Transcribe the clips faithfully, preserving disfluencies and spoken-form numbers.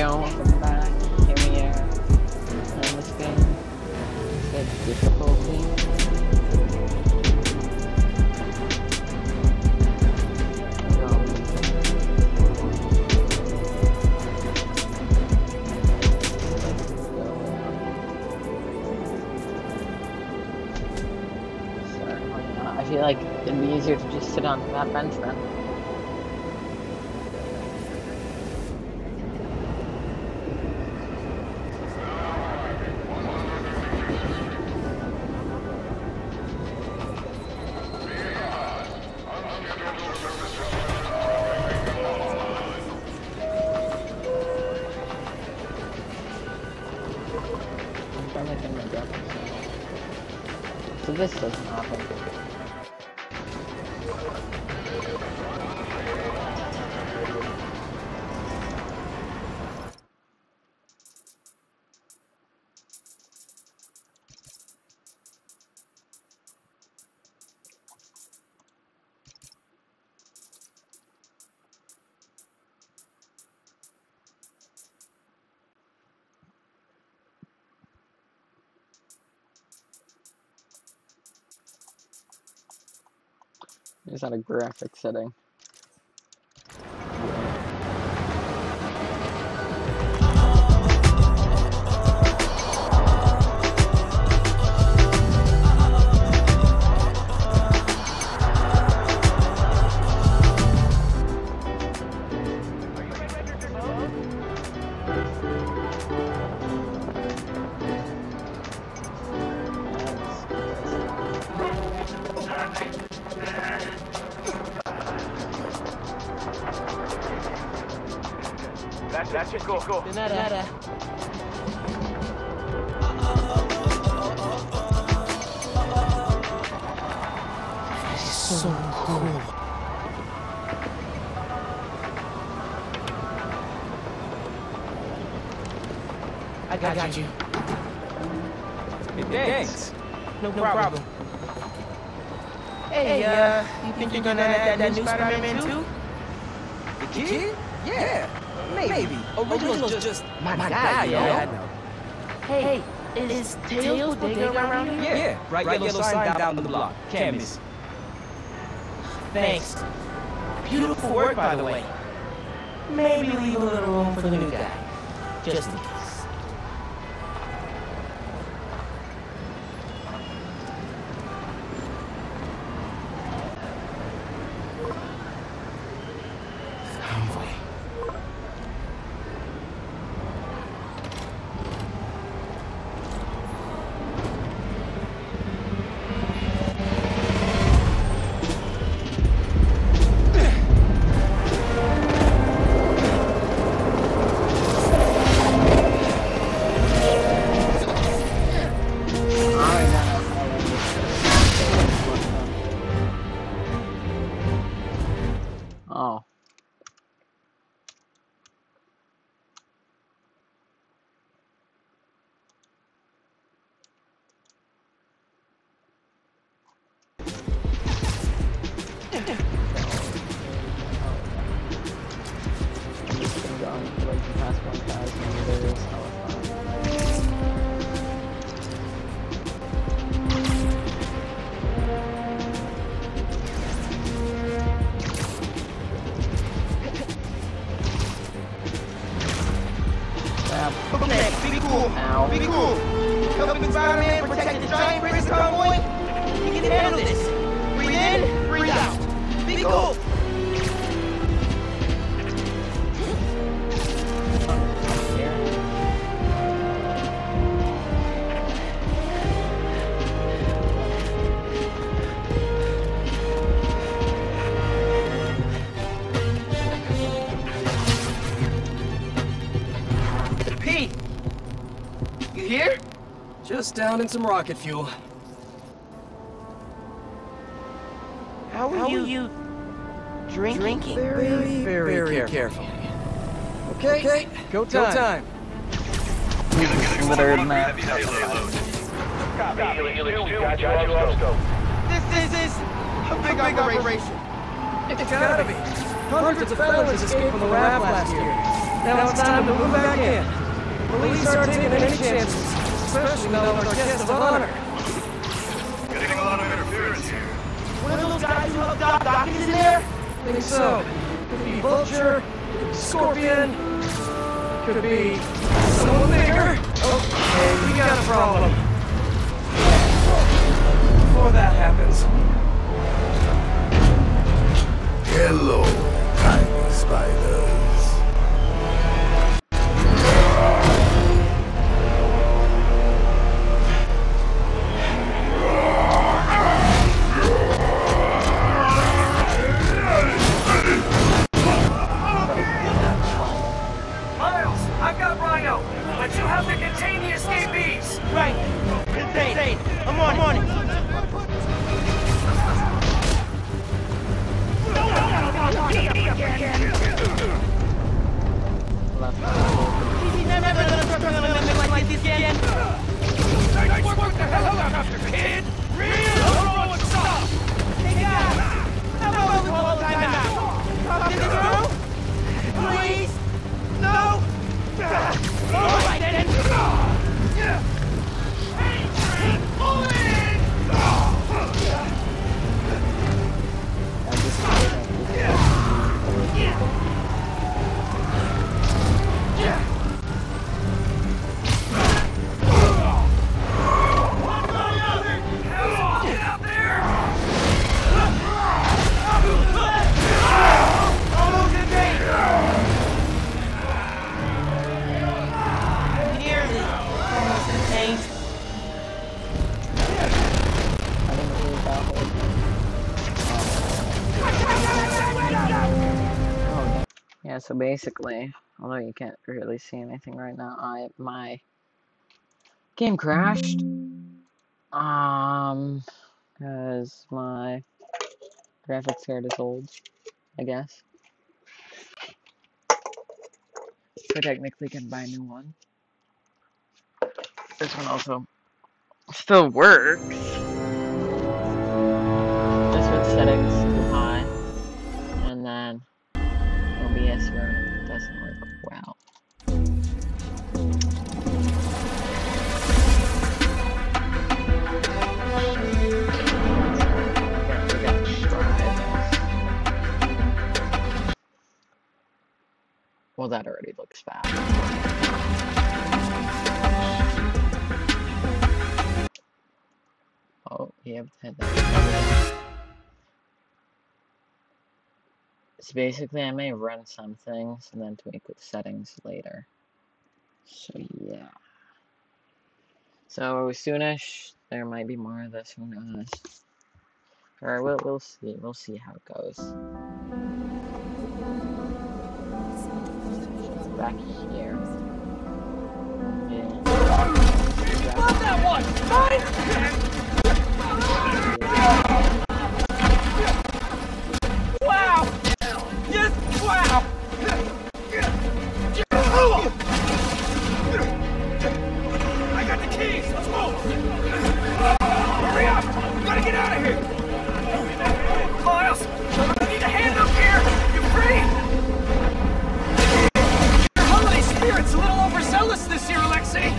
Hello, welcome back. Here we are. On this game. It's difficulty. Um, Certainly not. I feel like it'd be easier to just sit on that bench then. So this doesn't happen. Is that a graphic setting? That's, that's it, go, go. De nada. De nada. So cool. I got, I got you. Hey, thanks. No, no problem. Hey, uh, you think you're gonna add that new Spider-Man too? The kid? Yeah. Maybe. Original's just, just my, my guy, yo. Yeah, I know. Hey, is, is Tails Bodega around here? Yeah, yeah. Right, right yellow, yellow sign down, down the block. Can't miss. Thanks. Beautiful work, by the way. Maybe leave a little room for the new guy. Just in case. Oh. Okay, be cool. Ow. Be cool. Helping Spider-Man protect the giant prison convoy? You can handle this. Breathe in, breathe out. Be cool. Pete! You here? Just down in some rocket fuel. How are, How you, are you drinking? drinking? Very, very, very, very carefully. Okay, okay. Go time. Go time. Considered map. This is, is a big, big operation. It's gotta be. Hundreds of fellas escaped from the raft last year. Now it's time to move back in. Police aren't taking any chances, especially now with our guest of honor. Getting a lot of interference here. One of those guys who hooked up Doc is in there? I think so. Could be Vulture, could be Scorpion, could be someone bigger. Okay, we got a problem. Before that happens. Hello, tiny spiders. Miles, I've got Rhino, but you have to contain the escapees. Right. Contain. I'm on it. I'm on it. He's never gonna trust me on a mimic like this again. What the hell after, kid? Real or what's up? Hey guys, how about we call a timeout? Talk this through? Please? No? All right then. Almost in range. Nearly. Almost in range. I didn't really that whole Oh, yeah, so basically, although you can't really see anything right now, I my game crashed. Um, because my graphics card is old, I guess. So technically can buy a new one. This one also still works. Just with settings too high. And then O B S running doesn't work well. Well, that already looks bad. Oh, yeah, had that. So basically, I may run some things and then tweak with settings later. So yeah. So soonish, there might be more of this. Who knows? Or we'll we'll see. We'll see how it goes. Back here. Yeah. Love that one! Mine! Wow! Yes, wow! I got the keys! Let's move! Hurry up! We gotta get out of here! Miles! I need a hand up here! You free? Your holiday spirit's a little overzealous this year, Alexei!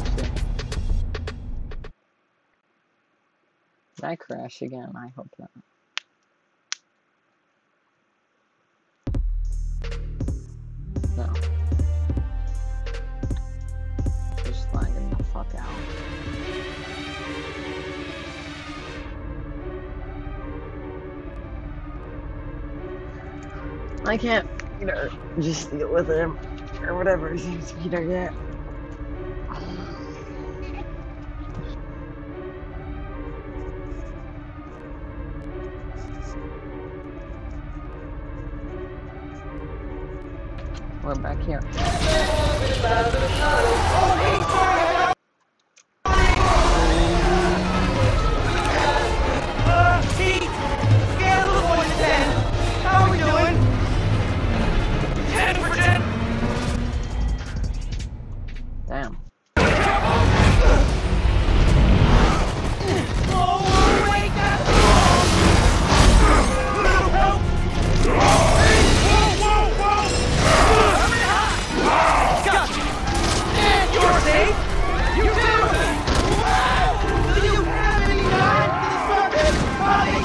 Did I crash again? I hope not. I can't, you know, just deal with him or whatever seems to be to get. We're back here. Uh, Pete! Scale of one to ten. How are we doing? Ten for ten. Damn. Oh, wake up! Help! Whoa, whoa, whoa! Gotcha! And you're safe! You too! Wow! Do you have any time for the surface? Body!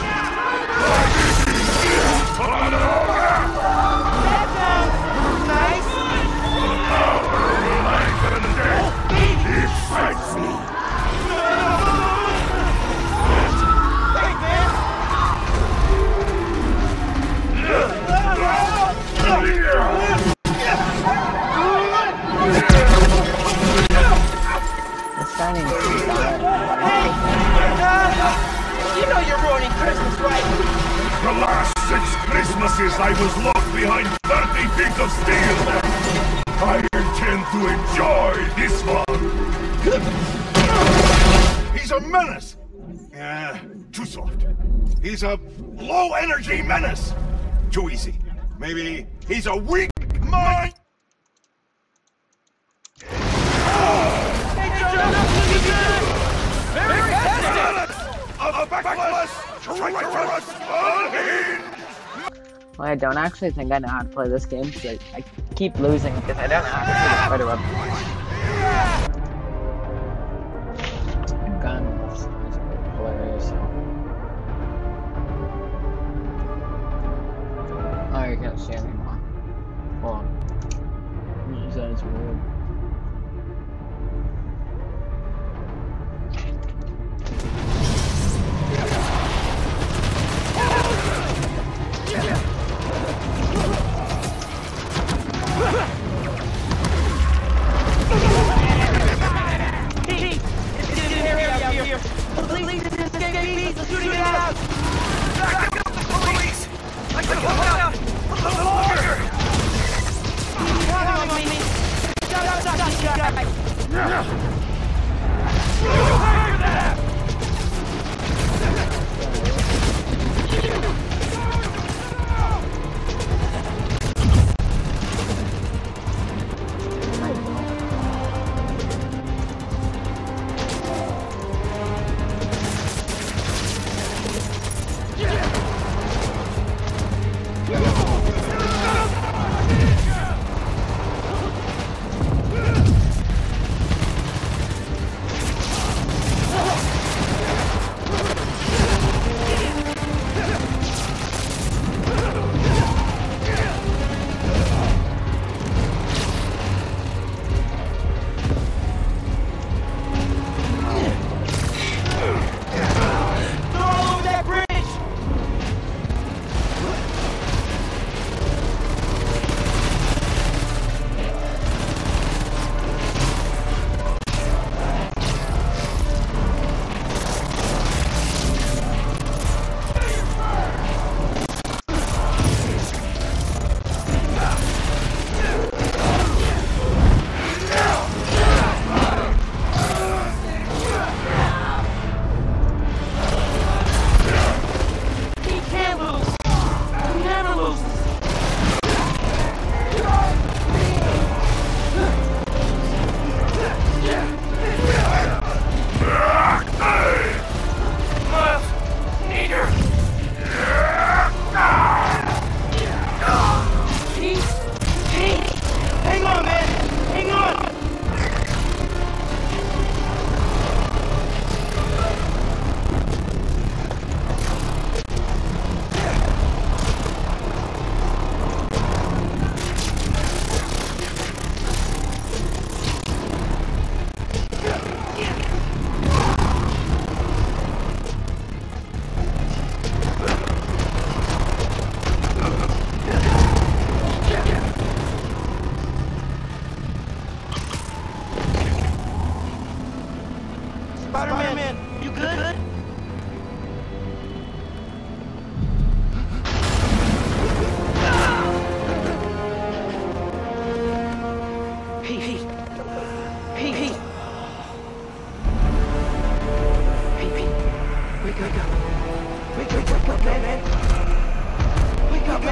That sounds nice! It excites me. Thanks, man! It's starting to see that. Hey! Uh, you know you're ruining Christmas, right? The last six Christmases I was locked behind thirty feet of steel. I intend to enjoy this one. He's a menace. Uh, too soft. He's a low-energy menace. Too easy. Maybe he's a weak mind. Very fantastic! A backless, treacherous unhinged. Well, I don't actually think I know how to play this game because I, I keep losing because I don't know how to play the spider web. Guns is hilarious. Oh, you can't see anymore. Hold on. That's weird. Pete! It's getting hairy out here! Please, escape these! They're shooting it out! Back up the police! I can hold out a little longer! Count on me! Shut up!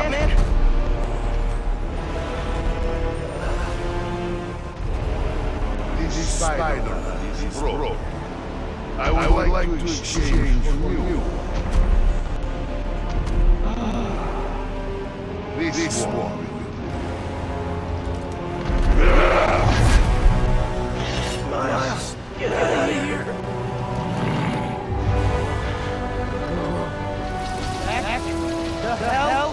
man. This spider is broke. I would, I would like, like to exchange from you. This, this one. Miles, get out of here. The hell?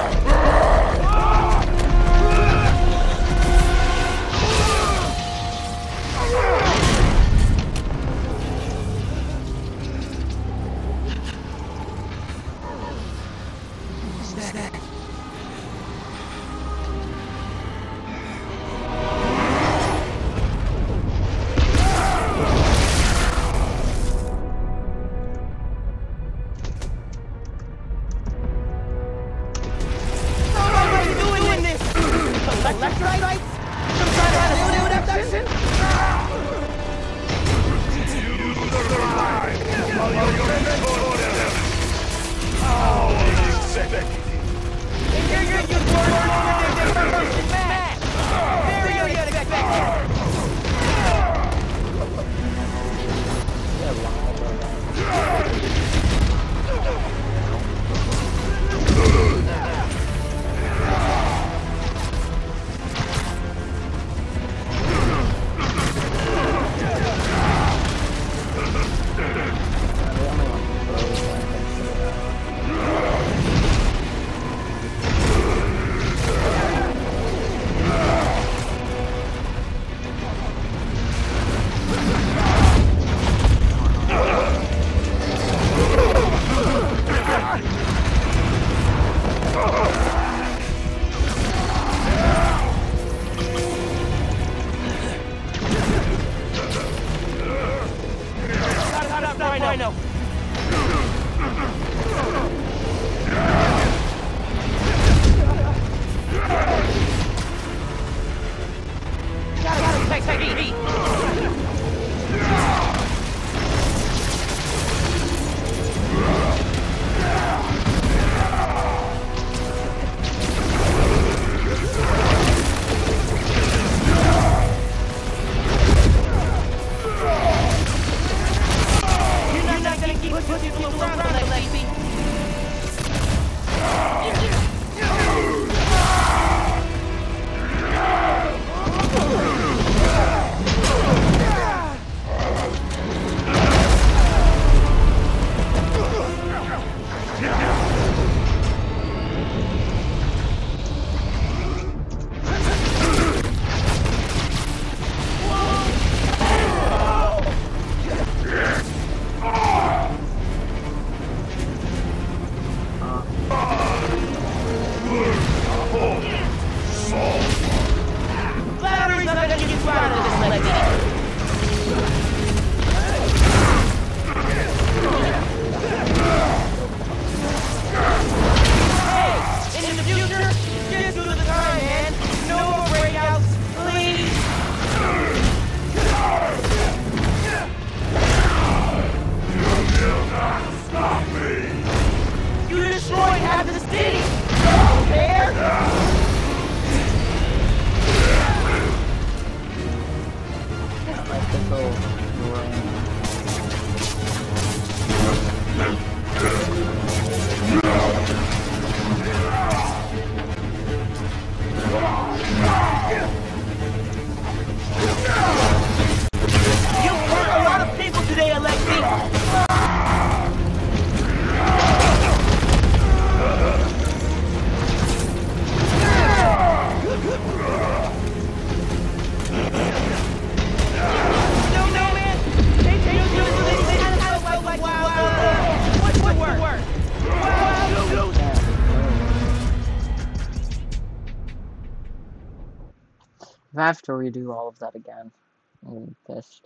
If I have to redo all of that again, I'm pissed.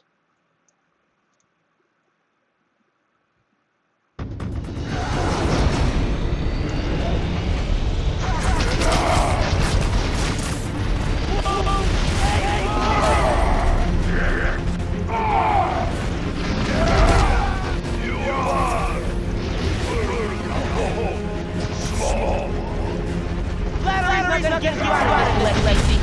not gonna get you out of this, Lacey.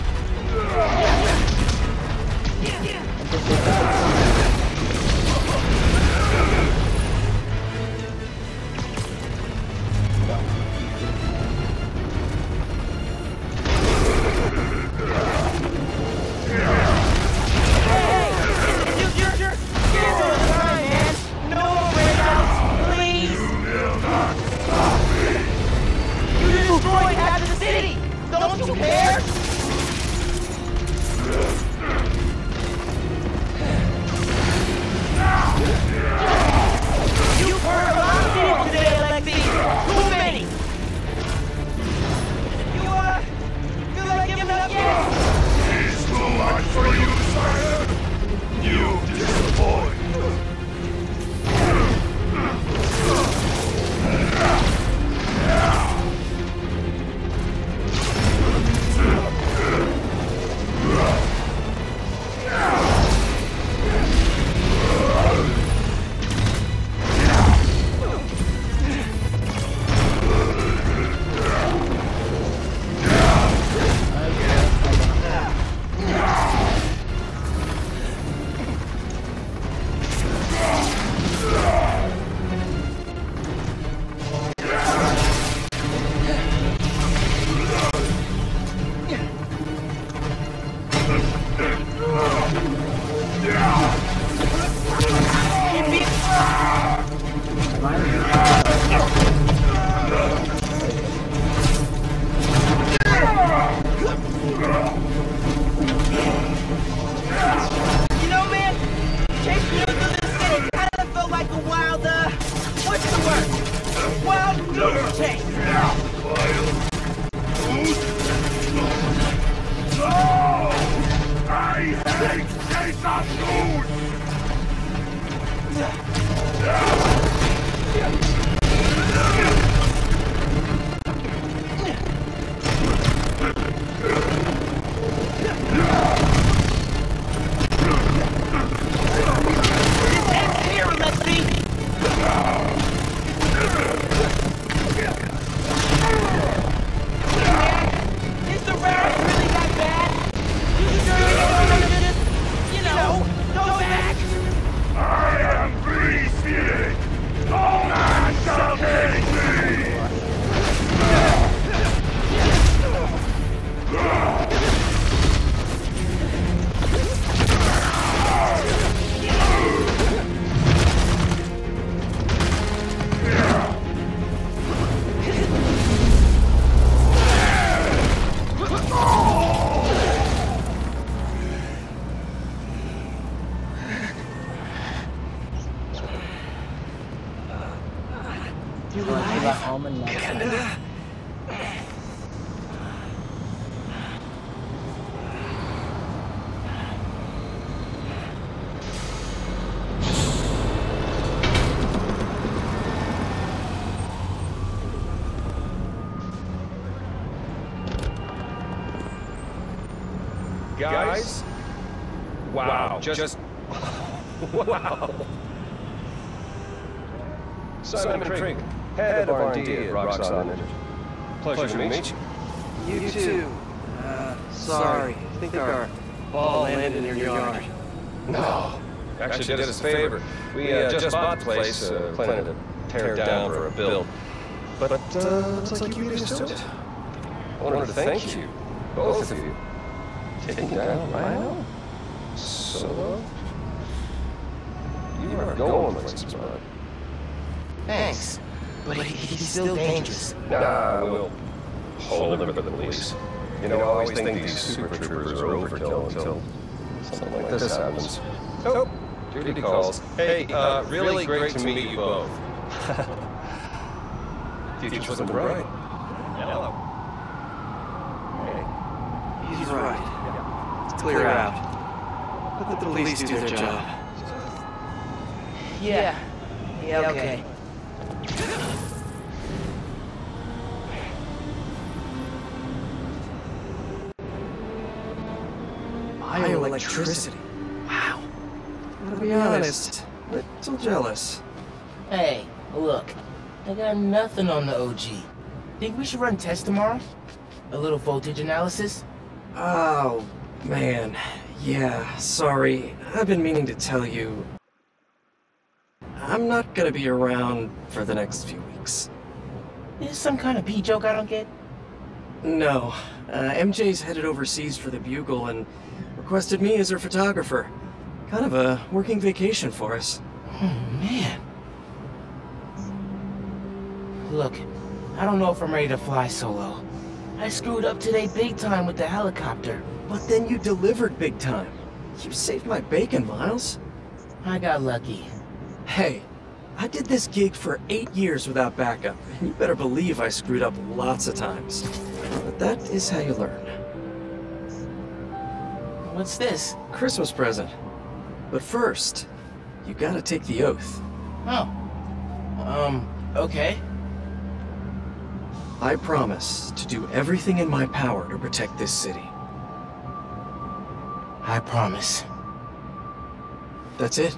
Guys? Wow, wow. Just, just wow. Simon Trink, head of R and D at Roxxon Energy. Pleasure, Pleasure to meet you. You too. Uh, sorry, I think our ball landed in your yard. No. Actually did us a favor. We uh, just bought the place, uh, planning to tear it down for a build. But, uh, looks like you beat us to it. I wanted to thank you, both of you. Taking down Rhino? Solo? You are going places, bud. Thanks, but he, he's still dangerous. Nah, we'll hold him for the police. You know, I always think these super troopers are overkill until something like this happens. Oh, duty calls. Hey, uh, really great to meet you both. Future's looking bright. Hello. Hey, he's right. Clear out. Let the police do their job. Yeah. Yeah, okay. Bioelectricity. Wow. To be honest, I'm so jealous. Hey, look. I got nothing on the O G. Think we should run tests tomorrow? A little voltage analysis? Oh, man. Yeah, sorry. I've been meaning to tell you. I'm not gonna be around for the next few weeks. Is this some kind of pee joke I don't get? No. Uh, M J's headed overseas for the Bugle and requested me as her photographer. Kind of a working vacation for us. Oh, man. Look, I don't know if I'm ready to fly solo. I screwed up today big time with the helicopter. But then you delivered big time. You saved my bacon, Miles. I got lucky. Hey, I did this gig for eight years without backup, and you better believe I screwed up lots of times. But that is how you learn. What's this? Christmas present. But first, you gotta take the oath. Oh. Um, okay. I promise to do everything in my power to protect this city. I promise. That's it?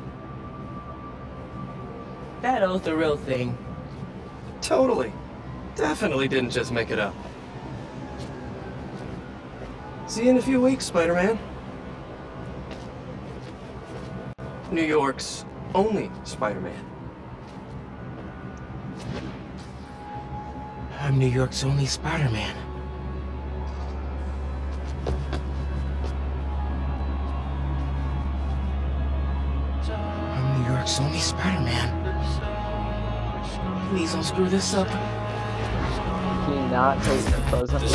That oath a real thing. Totally. Definitely didn't just make it up. See you in a few weeks, Spider-Man. New York's only Spider-Man. I'm New York's only Spider-Man. I'm New York's only Spider-Man. Please don't screw this up. Can you not take the clothes up?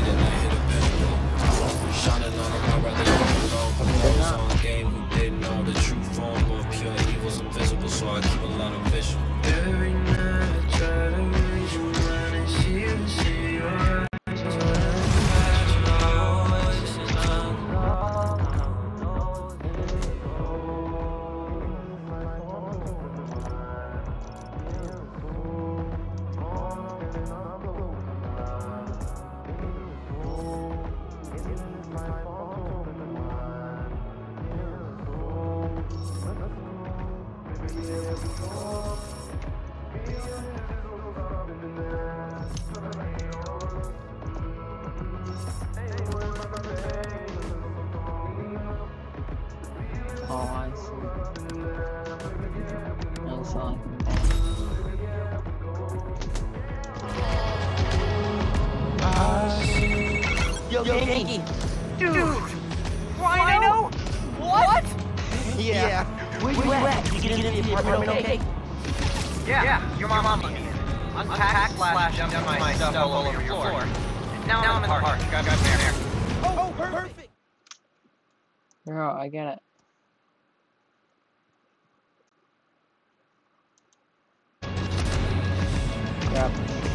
Every night I try to read your mind and see you, see your Oh, I see. That's like... Yo, Yankee! Dude! Rhino? What? Yeah. Where you at? You get into the apartment okay? Yeah, yeah, your mom, mom needed it. Unpack slash dump my stuff all over your floor. Now, now I'm in the park. Got, got there. Oh, perfect! Bro, I get it. Yep.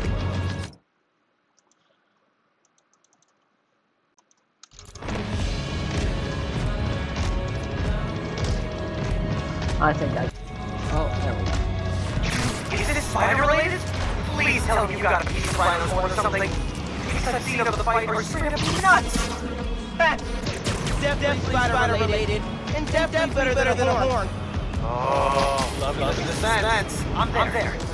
I think I... Oh, there we go. Is this spider related? Please tell me you got a piece of Rhino's horn or something. Because that scene of the fight was straight up nuts! Definitely spider related, and definitely better than a horn. Oh, love the suspense. I'm there. I'm there.